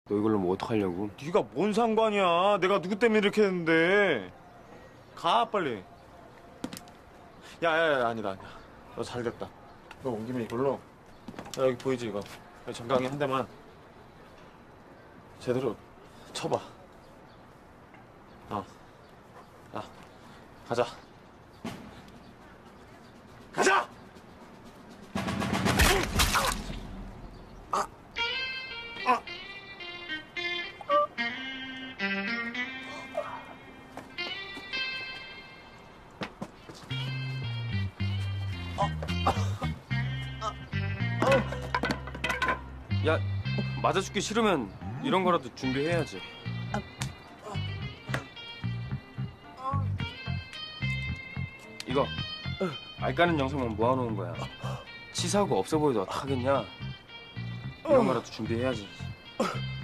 너 이걸로 뭐 어떡하려고? 네가 뭔 상관이야? 내가 누구 때문에 이렇게 했는데. 가 빨리. 야야야 아니다. 너 잘됐다. 너 온 김에 이걸로. 야, 여기 보이지 이거? 정강이 한 대만 제대로 쳐봐. 야, 가자. 가자! 야, 맞아 죽기 싫으면 이런 거라도 준비해야지. 이거 알 까는 영상만 모아놓은 거야. 치사하고 없어 보여도 어떡하겠냐? 이런 거라도 준비해야지.